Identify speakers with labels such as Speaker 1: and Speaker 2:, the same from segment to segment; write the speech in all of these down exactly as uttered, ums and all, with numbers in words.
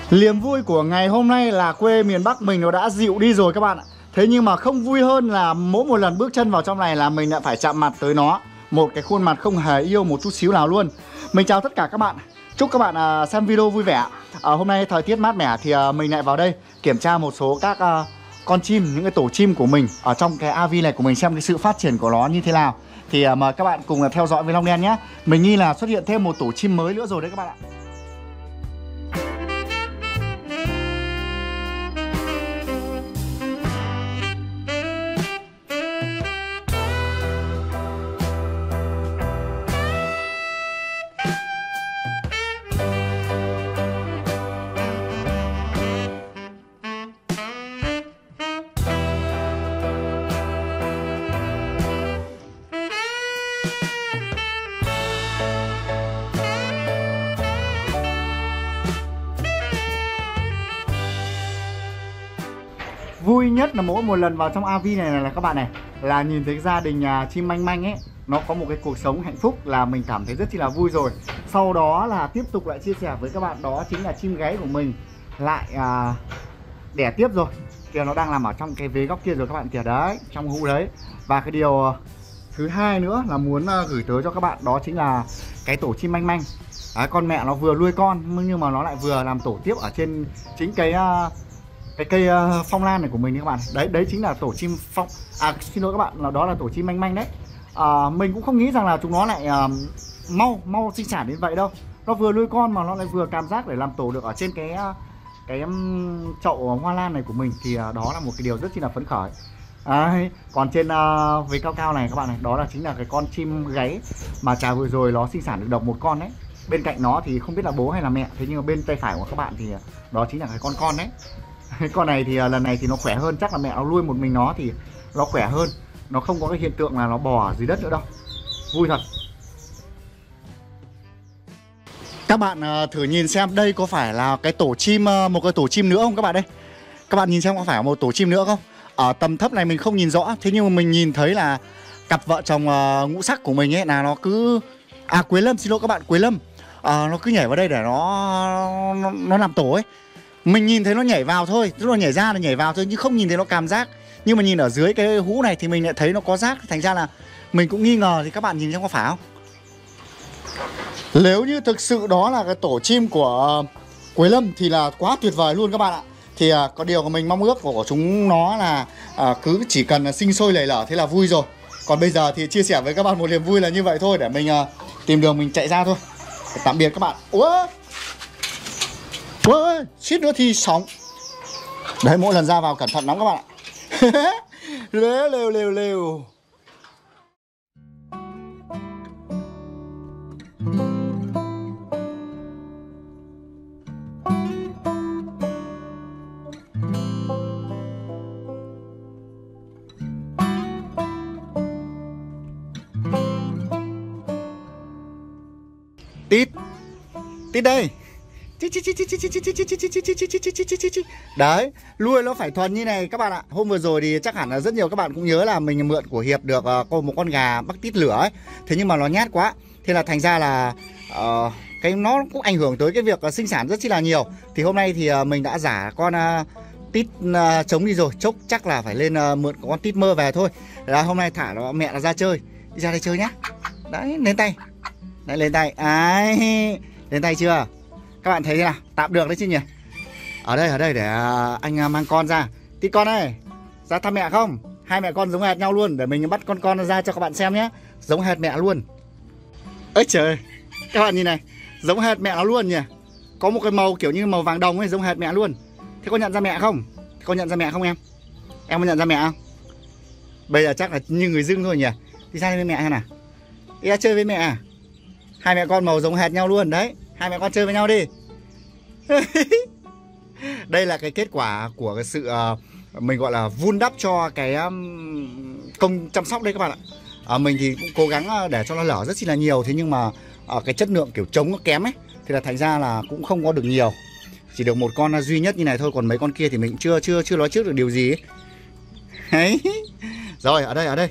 Speaker 1: Niềm vui của ngày hôm nay là quê miền Bắc mình nó đã dịu đi rồi các bạn ạ. Thế nhưng mà không vui hơn là mỗi một lần bước chân vào trong này là mình lại phải chạm mặt tới nó. Một cái khuôn mặt không hề yêu một chút xíu nào luôn. Mình chào tất cả các bạn. Chúc các bạn uh, xem video vui vẻ. uh, Hôm nay thời tiết mát mẻ thì uh, mình lại vào đây kiểm tra một số các uh, con chim, những cái tổ chim của mình ở trong cái a vê này của mình, xem cái sự phát triển của nó như thế nào. Thì uh, mời các bạn cùng uh, theo dõi với Long Đen nhé. Mình nghi là xuất hiện thêm một tổ chim mới nữa rồi đấy các bạn ạ. Vui nhất là mỗi một lần vào trong a vê này, này là các bạn này, là nhìn thấy gia đình nhà chim manh manh ấy, nó có một cái cuộc sống hạnh phúc là mình cảm thấy rất chi là vui rồi. Sau đó là tiếp tục lại chia sẻ với các bạn, đó chính là chim gáy của mình lại à, đẻ tiếp rồi. Kìa, nó đang nằm ở trong cái vế góc kia rồi các bạn kìa, đấy, trong hũ đấy. Và cái điều thứ hai nữa là muốn gửi tới cho các bạn, đó chính là cái tổ chim manh manh. Đấy, con mẹ nó vừa nuôi con nhưng mà nó lại vừa làm tổ tiếp ở trên chính cái cái cây uh, phong lan này của mình các bạn. Đấy, đấy chính là tổ chim phong, à xin lỗi các bạn, là đó là tổ chim manh manh đấy. À, mình cũng không nghĩ rằng là chúng nó lại uh, mau mau sinh sản đến vậy đâu. Nó vừa nuôi con mà nó lại vừa cảm giác để làm tổ được ở trên cái uh, cái um, chậu hoa lan này của mình, thì uh, đó là một cái điều rất chi là phấn khởi. À, còn trên uh, vế cao cao này các bạn này, đó là chính là cái con chim gáy mà trà vừa rồi nó sinh sản được độc một con đấy. Bên cạnh nó thì không biết là bố hay là mẹ, thế nhưng mà bên tay phải của các bạn thì đó chính là cái con con đấy. Con này thì lần này thì nó khỏe hơn, chắc là mẹ nó nuôi một mình nó thì nó khỏe hơn, nó không có cái hiện tượng là nó bò ở dưới đất nữa đâu. Vui thật. Các bạn uh, thử nhìn xem đây có phải là cái tổ chim, uh, một cái tổ chim nữa không các bạn đây. Các bạn nhìn xem có phải một tổ chim nữa không. Ở tầm thấp này mình không nhìn rõ, thế nhưng mà mình nhìn thấy là cặp vợ chồng uh, ngũ sắc của mình ấy là nó cứ, à Quế Lâm, xin lỗi các bạn, Quế Lâm, uh, nó cứ nhảy vào đây để nó nó, nó làm tổ ấy. Mình nhìn thấy nó nhảy vào thôi, tức là nhảy ra là nhảy vào thôi, nhưng không nhìn thấy nó cảm giác. Nhưng mà nhìn ở dưới cái hũ này thì mình lại thấy nó có rác, thành ra là mình cũng nghi ngờ, thì các bạn nhìn xem có phải không. Nếu như thực sự đó là cái tổ chim của Quế Lâm thì là quá tuyệt vời luôn các bạn ạ. Thì à, có điều của mình mong ước của chúng nó là à, cứ chỉ cần là sinh sôi nảy nở thế là vui rồi. Còn bây giờ thì chia sẻ với các bạn một niềm vui là như vậy thôi, để mình à, tìm đường mình chạy ra thôi. Tạm biệt các bạn. Ủa? Ôi, suýt nữa thì sóng. Đấy, mỗi lần ra vào cẩn thận lắm các bạn ạ. Lêu lêu lêu lêu. Tít. Tít đây. Đấy, nuôi nó phải thuần như này các bạn ạ. Hôm vừa rồi thì chắc hẳn là rất nhiều các bạn cũng nhớ là mình mượn của Hiệp được uh, một con gà Bắc tít lửa ấy. Thế nhưng mà nó nhát quá, thế là thành ra là uh, cái nó cũng ảnh hưởng tới cái việc uh, sinh sản rất chi là nhiều. Thì hôm nay thì uh, mình đã giả con uh, tít uh, trống đi rồi, chốc chắc là phải lên uh, mượn con tít mơ về thôi. Là hôm nay thả nó, mẹ nó ra chơi, đi ra đây chơi nhá. Đấy, lên tay. Đấy, lên tay. Ấy, lên tay chưa? Các bạn thấy thế nào? Tạm được đấy chứ nhỉ? Ở đây, ở đây để anh mang con ra. Tít con ơi, ra thăm mẹ không? Hai mẹ con giống hệt nhau luôn. Để mình bắt con con ra cho các bạn xem nhé. Giống hệt mẹ luôn. Ơi trời, các bạn nhìn này, giống hệt mẹ nó luôn nhỉ. Có một cái màu kiểu như màu vàng đồng ấy, giống hệt mẹ luôn. Thế con nhận ra mẹ không? Con nhận ra mẹ không em? Em có nhận ra mẹ không? Bây giờ chắc là như người dưng thôi nhỉ. Đi ra với mẹ hay nào? Đi ra chơi với mẹ à? Hai mẹ con màu giống hệt nhau luôn đấy. Hai mẹ con chơi với nhau đi. Đây là cái kết quả của cái sự uh, mình gọi là vun đắp cho cái um, công chăm sóc đây các bạn ạ. uh, Mình thì cũng cố gắng để cho nó lở rất chi là nhiều. Thế nhưng mà uh, cái chất lượng kiểu trống nó kém ấy, thì là thành ra là cũng không có được nhiều. Chỉ được một con duy nhất như này thôi. Còn mấy con kia thì mình chưa chưa chưa nói trước được điều gì ấy. Rồi, ở đây, ở đây.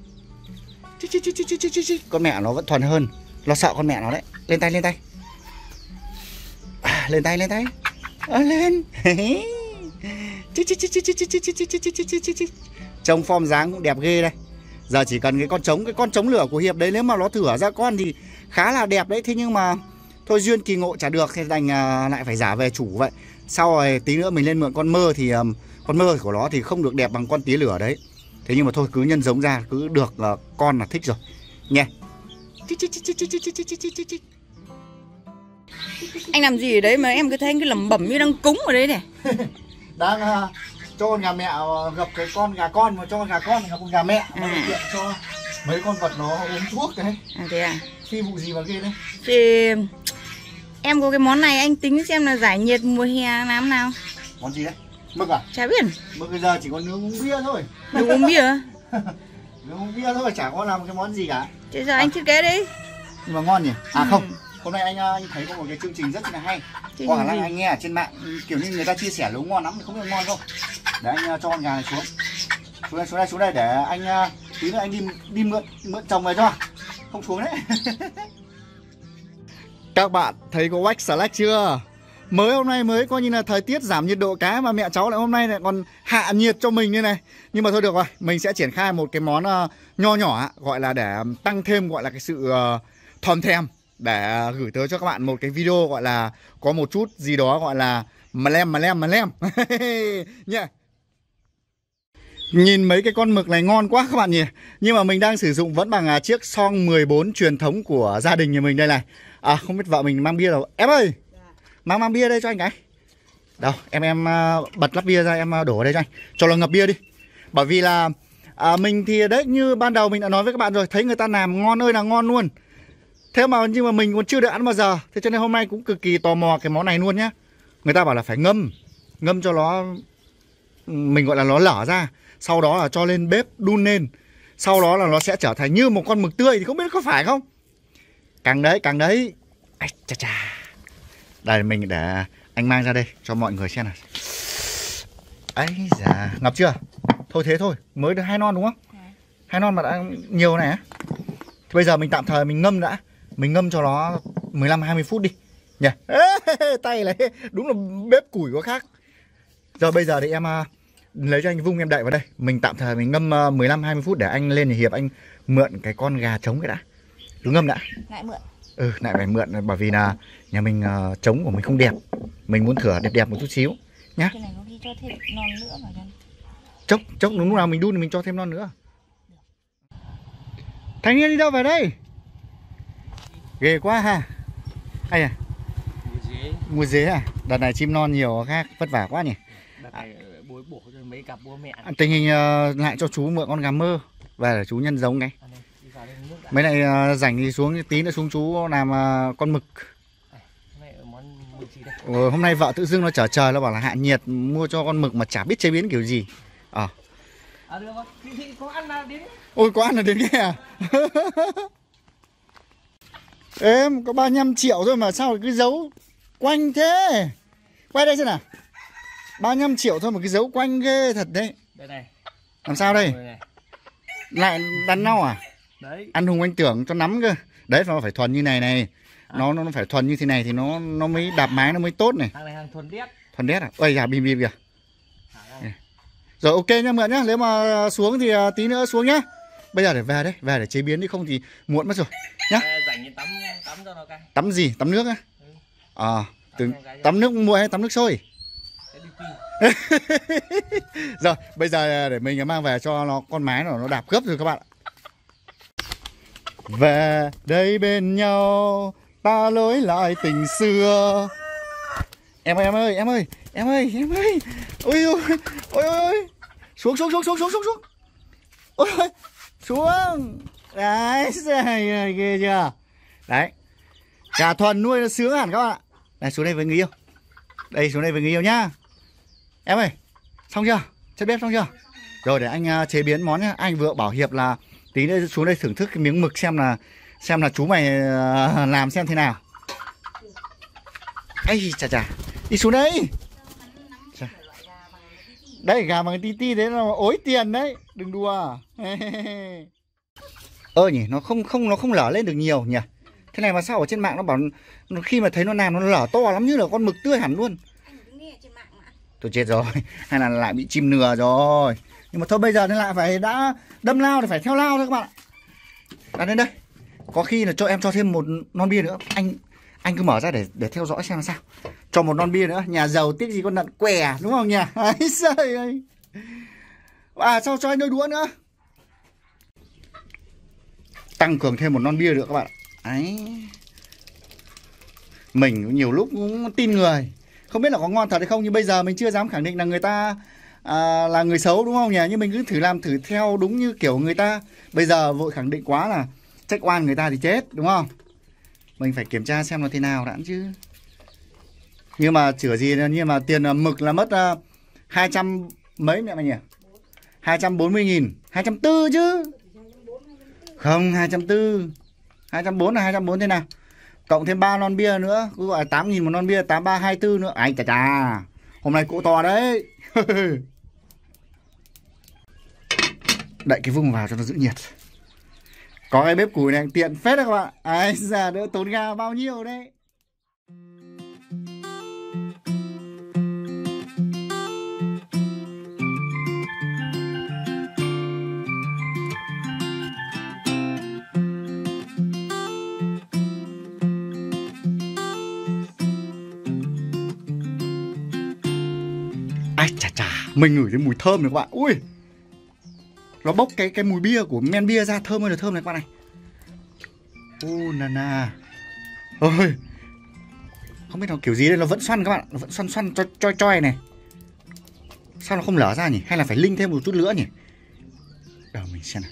Speaker 1: Con mẹ nó vẫn thuần hơn. Nó sợ con mẹ nó đấy. Lên tay, lên tay. À, lên tay, lên tay. Ơ lên. Trông form dáng cũng đẹp ghê đây. Giờ chỉ cần cái con trống, cái con trống lửa của Hiệp đấy, nếu mà nó thửa ra con thì khá là đẹp đấy. Thế nhưng mà thôi duyên kỳ ngộ chả được, thì đành uh, lại phải giả về chủ vậy. Sau rồi tí nữa mình lên mượn con mơ thì um, con mơ của nó thì không được đẹp bằng con tía lửa đấy. Thế nhưng mà thôi cứ nhân giống ra, cứ được uh, con là thích rồi nha.
Speaker 2: Anh làm gì ở đấy mà em cứ thấy anh cứ lẩm bẩm như đang cúng ở đấy này.
Speaker 1: Đang uh, cho con gà mẹ uh, gặp cái con gà con, mà cho con gà con gặp con gà mẹ, mà
Speaker 2: à.
Speaker 1: tiện cho mấy con vật nó uống thuốc đấy.
Speaker 2: À thế à?
Speaker 1: Phi vụ gì mà ghê đấy.
Speaker 2: Thì em có cái món này, anh tính xem là giải nhiệt mùa hè làm nào.
Speaker 1: Món gì đấy? Mực à?
Speaker 2: Chả biết.
Speaker 1: Mực bây giờ chỉ có nướng uống bia thôi.
Speaker 2: Nướng uống bia?
Speaker 1: Nướng uống bia thôi, chả có làm cái món gì cả.
Speaker 2: Thế giờ à. Anh thiết kế đi.
Speaker 1: Nhưng mà ngon nhỉ? À ừ. Không, hôm nay anh, anh thấy có một cái chương trình rất là hay. Có khả năng anh nghe ở trên mạng, kiểu như người ta chia sẻ nấu ngon lắm, không biết ngon không. Để anh cho con gà này xuống. Xuống đây, xuống đây, xuống đây để anh tí nữa anh đi đi mượn mượn chồng về cho. Không xuống đấy. Các bạn thấy có Wax xà lách chưa? Mới hôm nay mới coi như là thời tiết giảm nhiệt độ cái mà mẹ cháu lại hôm nay lại còn hạ nhiệt cho mình như này. Nhưng mà thôi được rồi, mình sẽ triển khai một cái món uh, nho nhỏ gọi là để tăng thêm gọi là cái sự uh, thòm thèm, để gửi tới cho các bạn một cái video gọi là có một chút gì đó gọi là mà lem mà lem mà lem nha. Nhìn mấy cái con mực này ngon quá các bạn nhỉ. Nhưng mà mình đang sử dụng vẫn bằng uh, chiếc son mười bốn truyền thống của gia đình nhà mình đây này. À không biết vợ mình mang bia đâu. Em ơi, mang mang bia đây cho anh cái. Đâu, em em uh, bật lắp bia ra, em uh, đổ ở đây cho anh, cho nó ngập bia đi. Bởi vì là uh, mình thì đấy, như ban đầu mình đã nói với các bạn rồi, thấy người ta làm ngon ơi là ngon luôn. Thế mà nhưng mà mình còn chưa được ăn bao giờ. Thế cho nên hôm nay cũng cực kỳ tò mò cái món này luôn nhá. Người ta bảo là phải ngâm, ngâm cho nó, mình gọi là nó lở ra, sau đó là cho lên bếp đun lên, sau đó là nó sẽ trở thành như một con mực tươi. Thì không biết có phải không. Càng đấy, càng đấy. Ây, chà chà. Đây mình để anh mang ra đây cho mọi người xem này. Ấy da, ngập chưa? Thôi thế thôi, mới được hai non đúng không? À. Hai non mà đã nhiều này á. Thì bây giờ mình tạm thời mình ngâm đã. Mình ngâm cho nó mười lăm hai mươi phút đi nhỉ. Ê, tay này đúng là bếp củi có khác. Giờ bây giờ thì em uh, lấy cho anh vung em đậy vào đây. Mình tạm thời mình ngâm uh, mười lăm hai mươi phút để anh lên thì Hiệp anh mượn cái con gà trống cái đã. Cứ ngâm đã. Lại mượn. Ừ, lại phải mượn bởi vì là nhà mình uh, trống của mình không đẹp. Mình muốn thửa đẹp đẹp một chút xíu nhá. Cái này có khi cho thêm non nữa vào đây. Chốc, chốc lúc nào mình đun thì mình cho thêm non nữa. Thanh niên đi đâu về đây? Ghê quá ha. Hay à? Mua dế. Mua dế à? Đợt này chim non nhiều khác, vất vả quá nhỉ. Đợt này bố bổ cho mấy cặp bố mẹ. Tình hình uh, lại cho chú mượn con gà mơ về để chú nhân giống cái. Mấy này uh, rảnh thì xuống tí nữa xuống chú làm uh, con mực. Ừ, hôm nay vợ tự dưng nó chở trời, nó bảo là hạ nhiệt mua cho con mực mà chả biết chế biến kiểu gì. Ờ. À, được rồi. Thì có ăn là đến. Ôi có ăn là đến nghe à? Em có ba mươi lăm triệu thôi mà sao cứ giấu quanh thế? Quay đây xem nào. ba mươi lăm triệu thôi mà cứ giấu quanh ghê thật đấy. Đây này. Làm sao đây? đây Lại đắn nhau à? Đấy. Ăn Hùng anh tưởng cho nắm cơ. Đấy nó phải thuần như này này. À. Nó nó phải thuần như thế này thì nó nó mới đạp mái nó mới tốt này. Hàng này hàng thuần đét. Thuần đét à? Ôi già bìm bìm kìa. Rồi ok nhá mượn nhá, nếu mà xuống thì tí nữa xuống nhá. Bây giờ để về đấy, về để chế biến đi không thì muộn mất rồi nhá. Rảnh tắm tắm cho nó cái. Tắm gì? Tắm nước á? Ừ. À, từ tắm nước nguội hay tắm nước sôi? Rồi, bây giờ để mình mang về cho nó con mái nó nó đạp gấp rồi các bạn. Về đây bên nhau ta lối lại tình xưa. Em ơi, em ơi, em ơi, em ơi, em ơi. Ôi ôi, ôi ôi. Xuống xuống xuống xuống xuống xuống xuống. Ôi ôi. Xuống. Đấy, ghê chưa. Đấy. Gà thuần nuôi nó sướng hẳn các bạn ạ. Này xuống đây với người yêu. Đây xuống đây với người yêu nhá. Em ơi. Xong chưa? Chất bếp xong chưa? Rồi để anh uh, chế biến món nhá. Anh vừa bảo Hiệp là tí nữa xuống đây thưởng thức cái miếng mực xem là xem là chú mày uh, làm xem thế nào. Ây chà chà. Đi xuống đây. Chà. Đây gà bằng tí ti đấy là ối tiền đấy, đừng đùa. Ơ nhỉ, nó không không nó không lở lên được nhiều nhỉ. Thế này mà sao ở trên mạng nó bảo nó, khi mà thấy nó làm nó lở to lắm như là con mực tươi hẳn luôn. Tôi chết rồi. Hay là lại bị chìm nửa rồi. Nhưng mà thôi bây giờ nên lại phải đã đâm lao thì phải theo lao thôi các bạn ạ. Đặt lên đây. Có khi là cho em cho thêm một non bia nữa. Anh anh cứ mở ra để để theo dõi xem là sao. Cho một non bia nữa. Nhà giàu tiếc gì con nận què, đúng không nhỉ? Ấy trời ơi. À sao cho anh đôi đũa nữa. Tăng cường thêm một non bia nữa các bạn. Đấy. Mình nhiều lúc cũng tin người. Không biết là có ngon thật hay không, nhưng bây giờ mình chưa dám khẳng định là người ta à, là người xấu, đúng không nhỉ? Nhưng mình cứ thử làm thử theo đúng như kiểu người ta. Bây giờ vội khẳng định quá là trách oan người ta thì chết, đúng không? Mình phải kiểm tra xem là thế nào đã chứ. Nhưng mà chữa gì, nhưng mà tiền mực là mất uh, hai trăm mấy mẹ mày nhỉ? hai trăm bốn mươi nghìn, hai trăm bốn mươi chứ. Không, hai trăm bốn mươi. hai trăm bốn mươi là hai trăm bốn mươi thế nào? Cộng thêm ba non bia nữa, cứ gọi là tám nghìn một non bia, tám ba hai tư nữa. Anh chà chà. Hôm nay cỗ to đấy. Đậy cái vung vào cho nó giữ nhiệt. Có cái bếp củi này tiện phết đấy các bạn. Ai già đỡ tốn ga bao nhiêu đấy. Ai chà chà, mình ngửi thấy mùi thơm này các bạn. Ui, nó bốc cái cái mùi bia của men bia ra, thơm ơi là thơm này các bạn này. Ô nà nà. Ôi, không biết nó kiểu gì đây, nó vẫn xoăn các bạn. Nó vẫn xoăn xoăn cho choi choi này. Sao nó không lở ra nhỉ? Hay là phải linh thêm một chút nữa nhỉ? Đâu mình xem nào.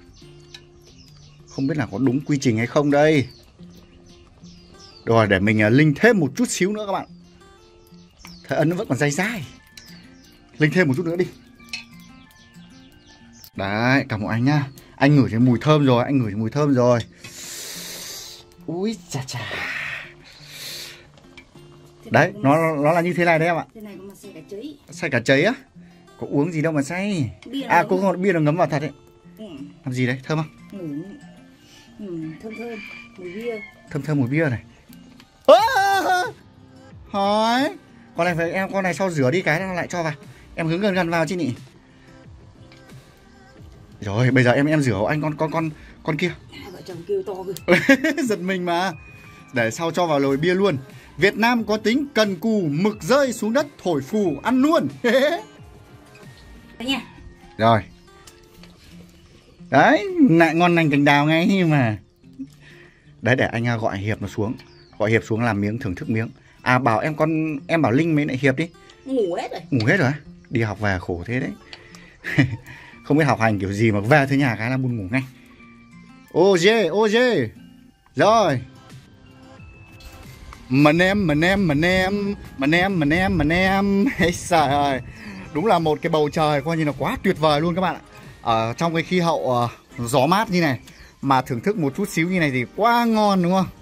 Speaker 1: Không biết là có đúng quy trình hay không đây. Rồi để mình linh thêm một chút xíu nữa các bạn. Thời ấn nó vẫn còn dai dai. Linh thêm một chút nữa đi. Đấy, cảm ơn anh nhá. Anh ngửi thấy mùi thơm rồi, anh ngửi thấy mùi thơm rồi. Ui chà chà. Đấy, nó nó là như thế này đấy em ạ.
Speaker 2: Thế này có mà xay cả cháy.
Speaker 1: Xay cả cháy á? Có uống gì đâu mà xay. À, có ngọt bia nó ngấm vào thật đấy.
Speaker 2: Ừ.
Speaker 1: Làm gì đấy, thơm không?
Speaker 2: Ừ. Ừ, thơm thơm, mùi bia.
Speaker 1: Thơm thơm mùi bia này. À, hỏi. Con này phải em con này sau rửa đi cái nó lại cho vào. Em hướng gần gần vào chứ nhỉ. Rồi, bây giờ em em rửa hộ anh con con con con kia.
Speaker 2: Hai vợ chồng kêu to kìa.
Speaker 1: Giật mình mà. Để sau cho vào nồi bia luôn. Việt Nam có tính cần cù, mực rơi xuống đất thổi phù ăn luôn.
Speaker 2: Đấy nha.
Speaker 1: Rồi. Đấy, lại ngon lành cành đào ngay nhưng mà. Đấy, để anh gọi Hiệp nó xuống. Gọi Hiệp xuống làm miếng, thưởng thức miếng. À, bảo em con em bảo Linh mấy lại Hiệp đi.
Speaker 2: Ngủ hết rồi.
Speaker 1: Ngủ hết rồi. Đi học về khổ thế đấy. Không biết học hành kiểu gì mà về tới nhà cái là buồn ngủ ngay. Ô dê, ô dê. Rồi. Mình em, mình em, mình em, mình em, mình em, mình em. Ây trời ơi. Đúng là một cái bầu trời coi như là quá tuyệt vời luôn các bạn ạ. Ở trong cái khí hậu uh, gió mát như này mà thưởng thức một chút xíu như này thì quá ngon đúng không?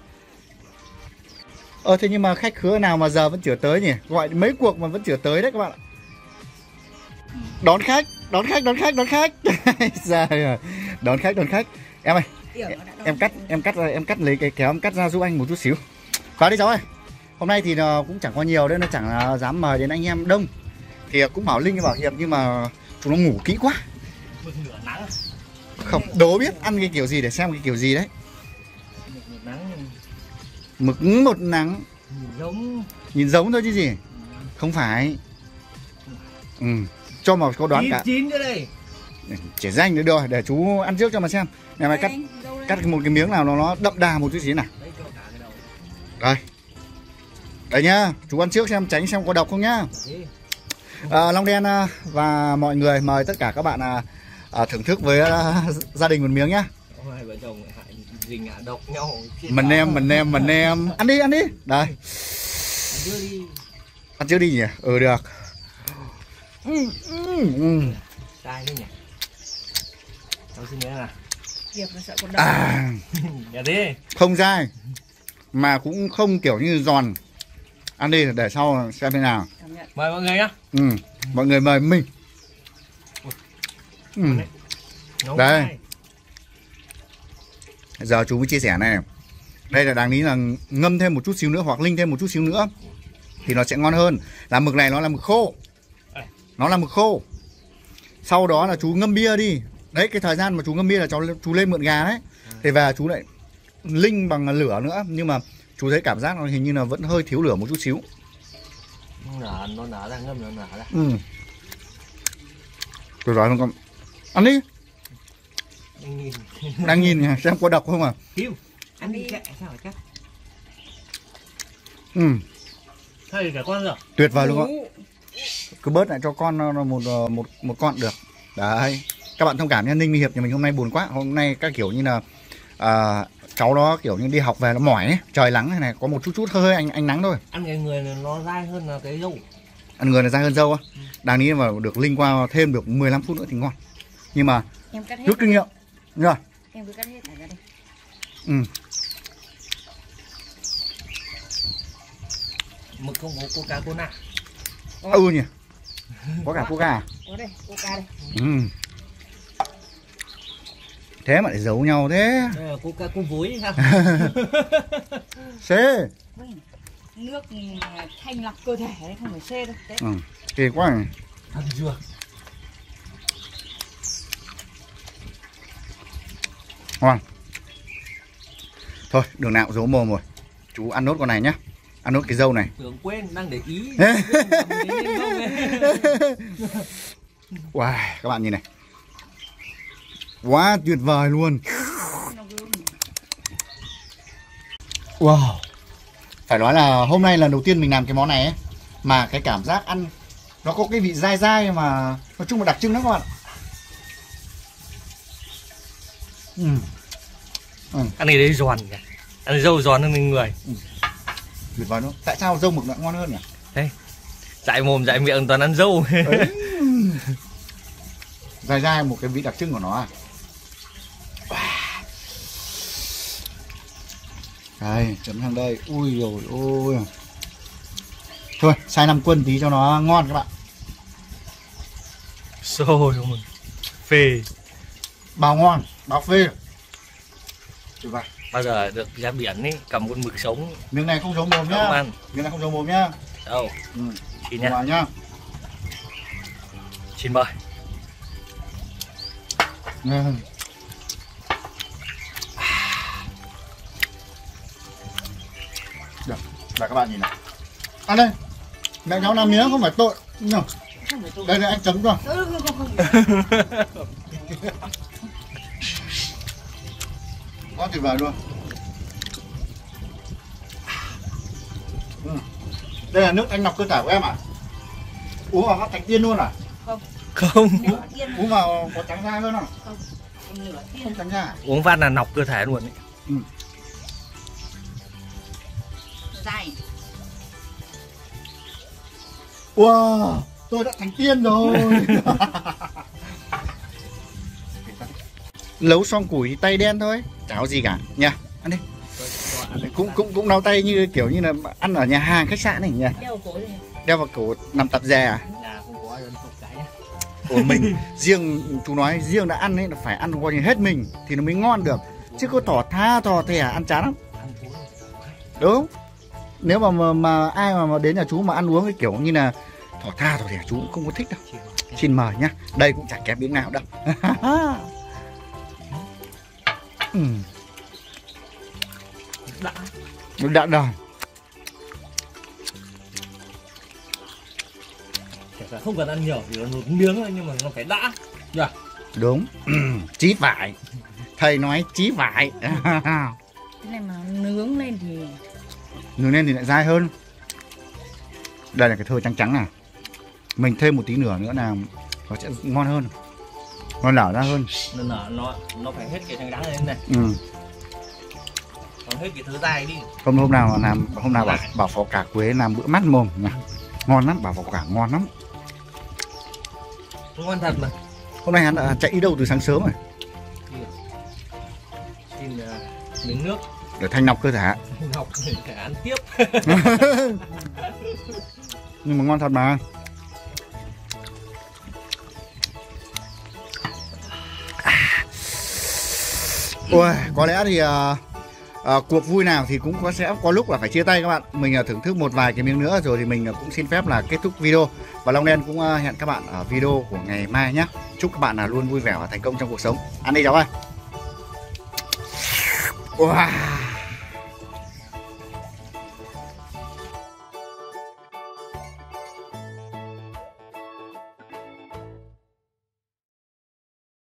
Speaker 1: Ờ thế nhưng mà khách khứa nào mà giờ vẫn chưa tới nhỉ? Gọi mấy cuộc mà vẫn chưa tới đấy các bạn ạ. Đón khách, đón khách, đón khách, đón khách. Đón khách, đón khách. Em ơi, em, em cắt, em cắt em cắt lấy cái kéo em cắt ra giúp anh một chút xíu. Vào đi cháu ơi. Hôm nay thì nó cũng chẳng có nhiều đấy, nó chẳng là dám mời đến anh em đông. Thì cũng bảo Linh bảo Hiệp nhưng mà chúng nó ngủ kỹ quá. Không, đố biết ăn cái kiểu gì để xem cái kiểu gì đấy. Mực một nắng. Nhìn giống. Nhìn giống thôi chứ gì. Không phải. Ừ. Cho mà có đoán cả. Chín cái đây. Chỉ danh nữa rồi, để chú ăn trước cho mà xem. Nhà mày cắt cắt một cái miếng nào nó nó đậm đà một chút xíu nào. Đây. Đây nhá, chú ăn trước xem tránh xem có độc không nhá. À, Long Đen và mọi người mời tất cả các bạn à, à, thưởng thức với à, gia đình một miếng nhá.
Speaker 3: Hai vợ chồng hại độc nhau.
Speaker 1: Mình em, mình em, mình em. Ăn đi, ăn đi. Đây. Ăn
Speaker 3: trước đi.
Speaker 1: Ăn trước đi nhỉ? Ừ được. Ừ, ừ, ừ.
Speaker 3: Sai đấy nhỉ. Cháu xin nhớ nào.
Speaker 2: Hiệp nó sợ con độc.
Speaker 1: À.
Speaker 3: Nhà thế.
Speaker 1: Không dai. Mà cũng không kiểu như giòn. Ăn đi để sau xem thế nào.
Speaker 3: Mời mọi người nhá.
Speaker 1: Ừ. Mọi người mời mình. Ừ. Đây. Giờ chú mới chia sẻ này. Đây là đáng lý là ngâm thêm một chút xíu nữa hoặc linh thêm một chút xíu nữa thì nó sẽ ngon hơn. Là mực này nó là mực khô. Nó là mực khô. Sau đó là chú ngâm bia đi. Đấy, cái thời gian mà chú ngâm bia là cháu chú lên mượn gà đấy. Thì về chú lại linh bằng lửa nữa. Nhưng mà chú thấy cảm giác nó hình như là vẫn hơi thiếu lửa một chút xíu.
Speaker 3: Nở, nó nở ra, ngâm nó nở ra.
Speaker 1: Ừ. Tôi nói không con. Ăn đi.
Speaker 3: Đang nhìn.
Speaker 1: Đang nhìn xem có độc không à.
Speaker 3: Hiu. Ăn đi kệ, sao phải cắt.
Speaker 1: Ừ.
Speaker 3: Thôi cả con rồi.
Speaker 1: Tuyệt vời luôn ạ. Cứ bớt lại cho con nó một một một con được. Đấy. Các bạn thông cảm nha, Ninh Mi Hiệp nhà mình hôm nay buồn quá. Hôm nay các kiểu như là à, cháu nó kiểu như đi học về nó mỏi ấy. Trời nắng này này, có một chút chút hơi hơi ánh ánh nắng thôi.
Speaker 3: Ăn cái người này nó dai hơn là cái dâu.
Speaker 1: Ăn người là dai hơn dâu á. Ừ. Đáng nghĩ mà được linh qua thêm được mười lăm phút nữa thì ngon. Nhưng mà
Speaker 2: Em cắt hết.
Speaker 1: rút kinh nghiệm. Rồi.
Speaker 2: Em cứ cắt hết thả ra đây.
Speaker 1: Ừ.
Speaker 3: Mực không có Coca-Cola.
Speaker 1: Ừ nhỉ. Có cả coca à?
Speaker 2: Có đây, coca đây.
Speaker 1: Ừ. Thế mà lại giấu nhau thế.
Speaker 3: Đây là coca cu vối ha.
Speaker 1: Xê.
Speaker 2: Nước thanh lọc cơ thể đấy, không phải xê đâu. Đấy.
Speaker 1: Ừ. Kỳ quá này.
Speaker 3: Ăn chưa?
Speaker 1: Ngon. Thôi, đường nào giấu mồm rồi. Chú ăn nốt con này nhá. Ăn nốt cái dâu này.
Speaker 3: Tưởng quên, đang để ý.
Speaker 1: Wow, các bạn nhìn này. Quá tuyệt vời luôn. Wow. Phải nói là hôm nay lần đầu tiên mình làm cái món này ấy, mà cái cảm giác ăn nó có cái vị dai dai mà nói chung là đặc trưng lắm các bạn. Ừ. Ừ.
Speaker 3: Ăn cái đấy giòn kìa. Ăn dâu giòn hơn mình người.
Speaker 1: Ừ. Tuyệt vời luôn. Tại sao dâu mực lại ngon hơn nhỉ?
Speaker 3: Đây. Dại mồm dại miệng toàn ăn dâu.
Speaker 1: Dai dai một cái vị đặc trưng của nó à. Đây, chấm sang đây. Ui rồi ôi. Thôi, xay năm quân tí cho nó ngon các bạn.
Speaker 3: Xôi rồi. Phê.
Speaker 1: Bao ngon, bao phê. Tuyệt vời.
Speaker 3: Bao giờ được ra biển ấy, cầm con mực sống.
Speaker 1: Miếng này không giấu mồm nhá.
Speaker 3: Không ăn.
Speaker 1: Miếng này không giấu mồm nhá.
Speaker 3: Đâu.
Speaker 1: Ừ.
Speaker 3: Xin nhá.
Speaker 1: nhá.
Speaker 3: Xin mời.
Speaker 1: Ừ. Được, là các bạn nhìn này. Ăn đây. Mẹ cháu làm miếng không phải tội. Nhờ. Đây là anh chấm rồi. Quá tuyệt vời luôn. Ừ. Đây là nước anh lọc cơ thể của em à? Uống vào hấp thành tiên luôn à?
Speaker 2: Không.
Speaker 3: Không.
Speaker 1: Uống, uống vào có trắng da hơn không?
Speaker 2: Không. Nửa tiên.
Speaker 1: Không trắng da.
Speaker 3: Uống phát là nọc cơ thể luôn ấy.
Speaker 1: Ừ.
Speaker 2: Dai.
Speaker 1: Wow, tôi đã thành tiên rồi. Nấu xong củi tay đen thôi, chả có gì cả nha. Ăn đi. Cũng cũng cũng nấu tay như kiểu như là ăn ở nhà hàng khách sạn này nhỉ.
Speaker 2: Đeo cổ đi.
Speaker 1: Đeo vào cổ nằm tập dè à?
Speaker 3: Là không có đơn phục cái nhá.
Speaker 1: Của mình riêng chú nói riêng đã ăn ấy là phải ăn coi như hết mình thì nó mới ngon được. Chứ có thỏ tha thỏ thẻ ăn chán lắm. Đúng. Nếu mà mà, mà ai mà, mà đến nhà chú mà ăn uống cái kiểu như là thỏ tha thỏ thẻ chú cũng không có thích đâu. Xin mời nhá. Đây cũng chẳng kém miếng nào đâu. Ừ.
Speaker 3: Đã.
Speaker 1: Đã đòn.
Speaker 3: Không cần ăn nhiều chỉ là một miếng thôi nhưng mà nó phải đã. Yeah.
Speaker 1: Đúng. Chí phải. Thầy nói chí phải.
Speaker 2: Cái này mà nướng lên thì
Speaker 1: Nướng lên thì lại dai hơn. Đây là cái thơ trắng trắng này. Mình thêm một tí nữa nữa là nó sẽ ngon hơn. Nó nở ra hơn.
Speaker 3: Nó nở nó nó phải hết cái trắng trắng lên này.
Speaker 1: Ừ.
Speaker 3: Còn hết cái thứ dai đi.
Speaker 1: Hôm hôm nào làm hôm nào bảo bảo phó cả Quế làm bữa mắt mồm nhỉ. Ngon lắm, bảo phó cả ngon lắm.
Speaker 3: Ngon thật mà.
Speaker 1: Hôm nay hắn đã chạy đi đâu từ sáng sớm rồi.
Speaker 3: Xin uh, miếng nước
Speaker 1: để thanh lọc cơ thể.
Speaker 3: Ngọc để ăn tiếp.
Speaker 1: Nhưng mà ngon thật mà. Ui, có lẽ thì uh, À, cuộc vui nào thì cũng có sẽ có lúc là phải chia tay các bạn. Mình uh, thưởng thức một vài cái miếng nữa rồi thì mình uh, cũng xin phép là kết thúc video. Và Long Đen cũng uh, hẹn các bạn ở video của ngày mai nhé. Chúc các bạn là uh, luôn vui vẻ và thành công trong cuộc sống. Ăn đi cháu ơi. Wow.